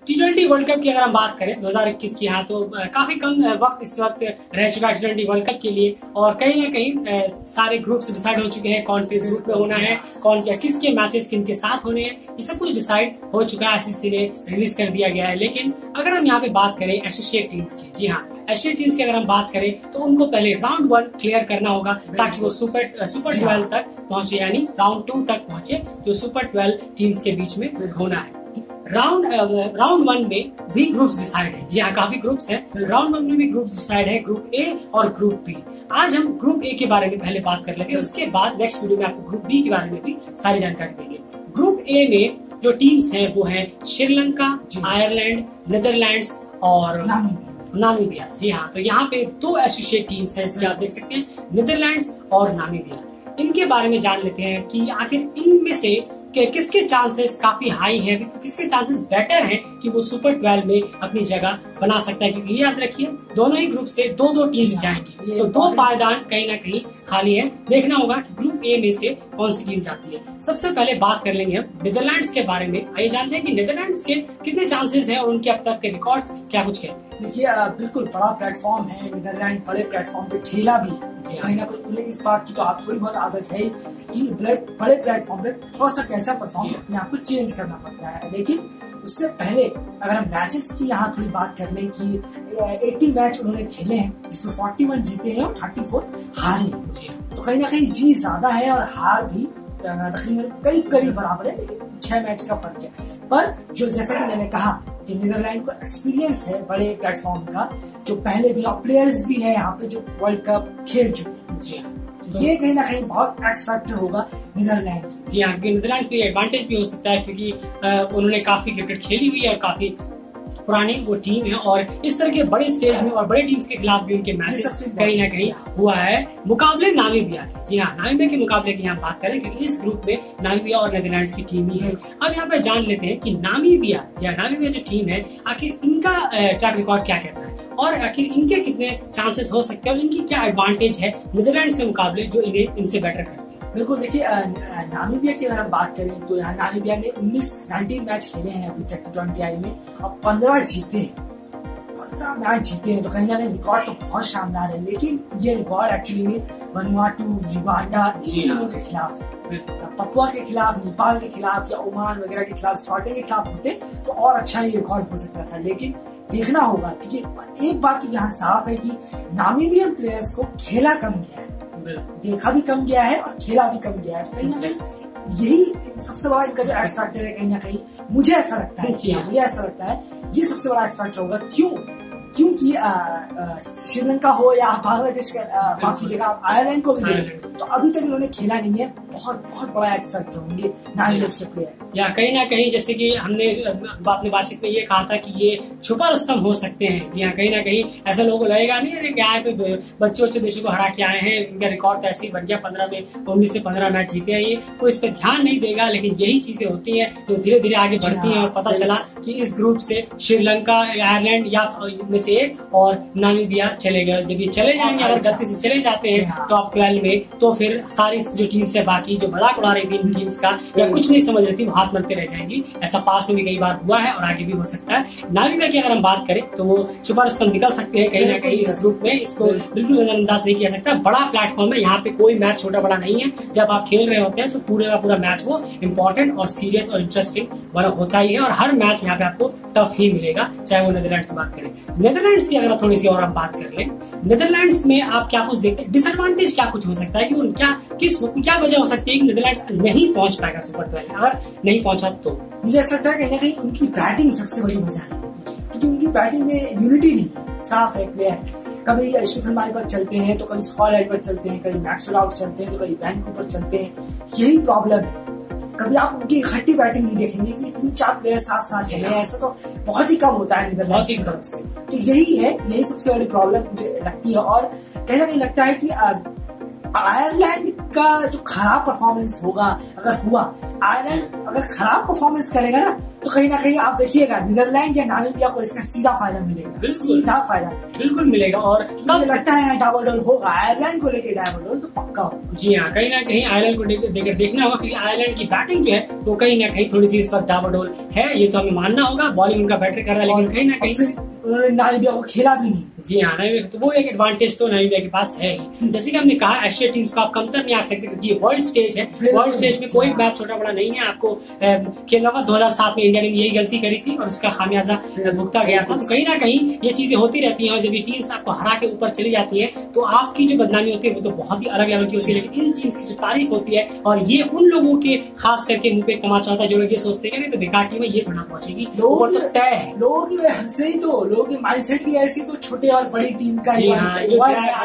T20 world cup की अगर हम बात करें 2021 की, यहाँ तो काफी कम वक्त इस वक्त रह चुका है T20 वर्ल्ड कप के लिए, और कहीं ना कहीं सारे ग्रुप्स डिसाइड हो चुके हैं, कौन किस ग्रुप में होना है, कौन क्या किसके मैचेस किनके साथ होने हैं, ये सब कुछ डिसाइड हो चुका है, ICC ने रिलीज कर दिया गया है। लेकिन अगर हम यहाँ पे बात करें एसोसिएट टीम्स की, जी हाँ, एसोसिएट टीम्स की अगर हम बात करें तो उनको पहले राउंड 1 क्लियर करना होगा ताकि वो सुपर 12 तक पहुंचे, यानी राउंड 2 तक पहुंचे, जो सुपर 12 टीम्स के बीच में होना है। राउंड 1 में भी ग्रुप्स डिसाइड है, जी हाँ, काफी ग्रुप्स हैं। राउंड 1 में भी ग्रुप्स डिसाइड है, ग्रुप ए और ग्रुप बी। आज हम ग्रुप ए के बारे में पहले बात कर लेंगे, उसके बाद नेक्स्ट वीडियो में आपको ग्रुप बी के बारे में भी सारी जानकारी देंगे। ग्रुप ए में जो टीम्स हैं वो है श्रीलंका, आयरलैंड, नीदरलैंड्स और नामीबिया। जी हाँ, तो यहाँ पे 2 एसोसिएट टीम्स हैं, इसमें आप देख सकते हैं, नीदरलैंड्स और नामीबिया। इनके बारे में जान लेते हैं कि आखिर इनमें से किसके चांसेस काफी हाई हैं, किसके चांसेस बेटर हैं कि वो सुपर 12 में अपनी जगह बना सकता है। क्योंकि याद रखिए दोनों ही ग्रुप से 2-2 टीम्स जाएंगी, तो 2 पायदान कहीं ना कहीं खाली है। देखना होगा कि ग्रुप ए में से कौन सी टीम जाती है। सबसे पहले बात कर लेंगे हम नीदरलैंड्स के बारे में। आइए जानते हैं कि नीदरलैंड्स के कितने चांसेस हैं और उनके अब तक के रिकॉर्ड्स क्या कुछ कहते हैं। देखिए बिल्कुल बड़ा प्लेटफॉर्म है, नीदरलैंड बड़े प्लेटफॉर्म पे खेला भी, कहीं ना कहीं उन्हें इस बात की तो आप थोड़ी बहुत आदत है कि बड़े प्लेटफॉर्म पे थोड़ा सा कैसा परफॉर्म अपने आप को चेंज करना पड़ता है। लेकिन उससे पहले अगर हम मैचेस की यहाँ थोड़ी बात कर लें कि 80 मैच उन्होंने खेले हैं, जिसमें 41 जीते हैं और 34 हारे हैं, तो कहीं ना कहीं जीत ज्यादा है और हार भी तकरीबन करीब बराबर है, लेकिन 6 मैच का फर्क है। पर जो जैसा कि मैंने कहा कि नीदरलैंड को एक्सपीरियंस है बड़े प्लेटफॉर्म का, जो पहले भी प्लेयर्स भी है यहाँ पे जो वर्ल्ड कप खेल चुके हैं, ये कहीं ना कहीं बहुत एक्स फैक्टर होगा नीदरलैंड। जी हाँ, नीदरलैंड के लिए एडवांटेज भी हो सकता है क्योंकि उन्होंने काफी क्रिकेट खेली हुई है और काफी पुरानी वो टीम है, और इस तरह के बड़े स्टेज में और बड़े टीम्स के खिलाफ भी उनके मैचेस कहीं ना कहीं हुआ है मुकाबले नामीबिया के। जी हाँ, नामीबिया के मुकाबले की यहाँ बात करें क्योंकि इस ग्रुप में नामीबिया और नीदरलैंड्स की टीम ही है। अब यहाँ पे जान लेते हैं कि नामीबिया जो टीम है, आखिर इनका ट्रैक रिकॉर्ड क्या कहता है और आखिर इनके कितने चांसेस हो सकते हैं और इनकी क्या एडवांटेज है नीदरलैंड से मुकाबले जो इन्हें इनसे बेटर करते हैं। बिल्कुल, देखिए नामीबिया की अगर हम बात करें तो यहाँ नामीबिया ने 19 मैच खेले हैं अभी तक T20I में और 15 जीते हैं, 15 मैच जीते हैं, तो कहीं ना कहीं रिकॉर्ड तो बहुत शानदार है। लेकिन ये रिकॉर्ड एक्चुअली में वनुआटू, युगांडा इन टीमों के खिलाफ, पपुआ के खिलाफ, नेपाल के खिलाफ या ओमान वगैरह के खिलाफ, स्कॉटलैंड के खिलाफ होते तो और अच्छा ये रिकॉर्ड हो सकता था। लेकिन देखना होगा क्योंकि एक बात तो यहाँ साफ है कि नामीबियन प्लेयर्स को खेला कम गया है, देखा भी कम गया है और खेला भी कम गया है। कहीं ना कहीं यही सबसे बड़ा इनका जो एक्स फैक्टर है, कहीं ना कहीं मुझे ऐसा लगता है, मुझे ऐसा लगता है ये सबसे बड़ा एक्स फैक्टर होगा। क्योंकि श्रीलंका हो या बांग्लादेश का, माफ कीजिएगा, आप आयरलैंड को भी तो अभी तक इन्होंने खेला नहीं है। बहुत बड़ा एक्स फैक्टर होंगे नामीबिया के प्लेयर। या कहीं ना कहीं जैसे कि हमने अपनी बातचीत में ये कहा था कि ये छुपा रुस्तम हो सकते हैं। जी हाँ, कहीं ना कहीं ऐसा लोगों को लगेगा नहीं अरे क्या है, तो बच्चे देशों को हरा के आए हैं, इनका रिकॉर्ड तो ऐसे ही बन गया, 19 में 15 मैच जीते हैं, ये कोई इस पर ध्यान नहीं देगा। लेकिन यही चीजें होती है जो धीरे धीरे आगे बढ़ती है और पता चला कि इस ग्रुप से श्रीलंका, आयरलैंड या में से एक और नामीबिया चले गए। जब ये चले जाएंगे, अगर गलती से चले जाते हैं टॉप 12 में, तो फिर सारी जो टीम्स है बाकी जो मजाक उड़ा रही थी इन टीम्स का या कुछ नहीं समझ रही थी, वो हाथ मलते रह जाएंगी। ऐसा पास्ट में भी कई बार हुआ है और आगे भी हो सकता है। नामीबिया की अगर हम बात करें तो वो छुपा रुस्तम निकल सकते हैं कहीं ना कहीं इस ग्रुप में, इसको बिल्कुल नजरअंदाज नहीं किया सकता। बड़ा प्लेटफॉर्म है, यहाँ पे कोई मैच छोटा बड़ा नहीं है। जब आप खेल रहे होते हैं तो पूरे का पूरा मैच वो इम्पोर्टेंट और सीरियस और इंटरेस्टिंग होता ही है, और हर मैच यहाँ पे आपको टफ ही मिलेगा, चाहे वो नीदरलैंड से बात करें। नीदरलैंड्स की अगर थोड़ी सी और हम बात कर लें, नीदरलैंड्स में आप क्या कुछ देखते हैं, डिसएडवांटेज क्या कुछ हो सकता है कि क्या वजह हो सकती है कि नीदरलैंड्स नहीं पहुंच पाएगा सुपर 12? अगर नहीं पहुंचा तो मुझे ऐसा लगता है कहीं ना कहीं उनकी बैटिंग सबसे बड़ी वजह है, क्योंकि उनकी बैटिंग में यूनिटी नहीं, साफ है, क्लियर। कभी स्टीफन माइबर चलते हैं तो कभी स्कॉट एडवर्ड चलते हैं, कभी मैक्सवेल आउट चलते हैं तो कभी वैनकूवर चलते हैं, यही प्रॉब्लम है। कभी आप उनकी इकट्ठी बैटिंग नहीं देखेंगे कि 3-4 प्लेयर साथ चले, ऐसा तो बहुत ही कम होता है नीदरलैंड्स की तरफ से। तो यही सबसे बड़ी प्रॉब्लम मुझे लगती है। और कहीं ना कहीं लगता है कि आयरलैंड का जो खराब परफॉर्मेंस होगा, अगर हुआ, आयरलैंड अगर खराब परफॉर्मेंस करेगा ना तो कहीं ना कहीं आप देखिएगा नीदरलैंड या नामीबिया को इसका सीधा फायदा मिलेगा, सीधा फायदा बिल्कुल मिलेगा। और तब लगता है डावाडोल होगा आयरलैंड को लेकर, डावाडोल तो पक्का होगा। जी हाँ, कहीं ना कहीं आयरलैंड को देखना होगा, क्योंकि आयरलैंड की बैटिंग जो है वो कहीं ना कहीं थोड़ी सी इस वक्त डावाडोल है, ये तो हमें मानना होगा। बॉलिंग उनका बेटर कर रहा है, लेकिन कहीं ना कहीं उन्होंने नामीबिया को खेला भी नहीं। जी हाँ, तो वो एक एडवांटेज तो नामीबिया के पास है ही। जैसे कि हमने कहा एशिया टीम्स को आप कमतर नहीं आ सकते, क्योंकि ये वर्ल्ड स्टेज है। वर्ल्ड स्टेज में कोई मैच छोटा बड़ा नहीं है। आपको खेलना होगा। 2007 में इंडिया ने यही गलती करी थी और उसका खामियाजा भुगता गया था। तो कहीं ना कहीं ये चीजें होती रहती हैं, और जब ये टीम्स आपको हरा के ऊपर चली जाती है तो आपकी जो बदनामी होती है वो तो बहुत ही अलग लेवल की होती है। लेकिन इन टीम्स की जो तारीफ होती है, और ये उन लोगों के खास करके मुंह पे कमा चाहता है जो लोग ये सोचते हैं तो बेकार टीम है, ये थोड़ा पहुंचेगी, लोगों तो तय है। लोगों की हंसे ही तो, लोगों की माइंडसेट भी ऐसी, तो छोटे और बड़ी टीम का जी हाँ, ये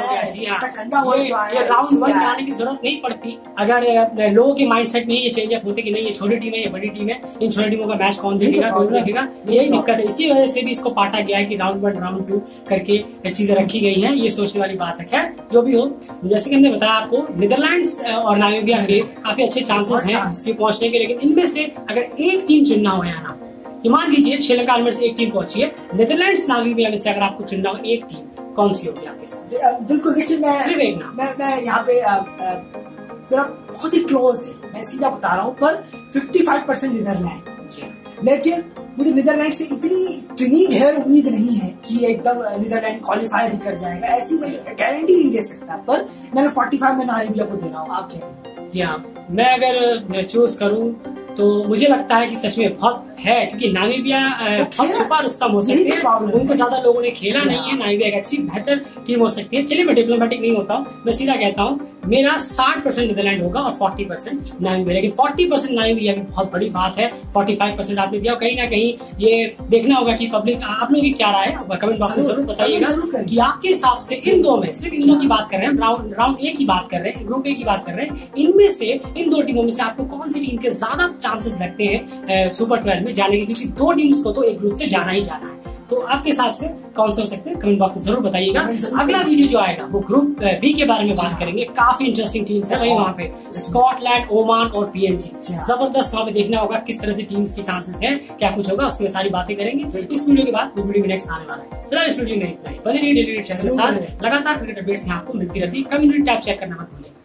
राउंड 1 आने की जरूरत नहीं पड़ती। अगर लोगों के माइंडसेट में ये चेंजअप होते कि नहीं ये छोटी टीम है, ये बड़ी टीम है, इन छोटी टीमों का मैच कौन देखेगा, कौन देखेगा, यही दिक्कत है। इसी वजह से भी इसको पाटा गया है कि राउंड 1 राउंड 2 करके चीजें रखी गई हैं। ये सोचने वाली बात है। खैर जो भी हो, जैसे कि हमने बताया आपको, नीदरलैंड्स और नामीबिया के काफी अच्छे चांसेस हैं पहुंचने के। लेकिन इनमें से अगर एक टीम चुनना हो यहाँ कि मान लीजिए श्रीलंका में से एक टीम पहुंची है, नीदरलैंड्स नामीबिया में से अगर आपको चुनना हो एक टीम, कौन सी होगी आपके साथ? बिल्कुल, देखिए सिर्फ एक नाम। मैं यहाँ पे मेरा बहुत ही क्लोज है, मैं सीधा बता रहा हूँ, पर 55% नीदरलैंड। लेकिन मुझे नीदरलैंड से इतनी ढेर उम्मीद नहीं है कि एकदम नीदरलैंड क्वालिफाई भी कर जाएगा, ऐसी गारंटी नहीं दे सकता। पर मैंने 45 में नामीबिया को दे रहा हूँ। आप क्या? जी हाँ, मैं अगर चूज करूँ तो मुझे लगता है कि सच में बहुत है, क्योंकि नामीबिया बहुत छुपा रुस्तम हो सकती है। उनको ज्यादा लोगों ने खेला नहीं है। नामीबिया एक अच्छी बेहतर टीम हो सकती है। चलिए, मैं डिप्लोमेटिक नहीं होता हूँ, मैं सीधा कहता हूँ मेरा 60% नीदरलैंड होगा और 40% नामीबिया। लेकिन 40% नामीबिया की बहुत बड़ी बात है। 45% आपने दिया। कहीं ना कहीं ये देखना होगा कि पब्लिक आप लोगों की क्या राय है, कमेंट बॉक्स में जरूर बताइएगा कि आपके हिसाब से इन दो में, सिर्फ इन दो की बात कर रहे हैं, राउंड ए की बात कर रहे हैं, ग्रुप ए की बात कर रहे हैं, इनमें से इन दो टीमों में से आपको कौन सी टीम के ज्यादा चांसेस लगते हैं सुपर 12 में जाने के? क्योंकि दो टीम्स को तो एक ग्रुप से जाना ही जाना है। तो आपके हिसाब से कौन से हो सकते हैं, कमेंट बॉक्स में जरूर बताइएगा। अगला वीडियो जो आएगा वो ग्रुप बी के बारे में बात करेंगे। काफी इंटरेस्टिंग टीम्स है वहाँ पे, स्कॉटलैंड, ओमान और पीएनजी। जबरदस्त वहाँ पे देखना होगा किस तरह से टीम्स के चांसेस हैं, क्या कुछ होगा, उसमें सारी बातें करेंगे। इस वीडियो के बाद वो वीडियो भी नेक्स्ट आने वाला है। फिलहाल इस वीडियो में इतना ही। बने रहिए डेली चैनल के साथ, लगातार क्रिकेट अपडेट्स यहाँ आपको मिलती रहती है। कम्युनिटी टैब चेक करना मत भूलिए।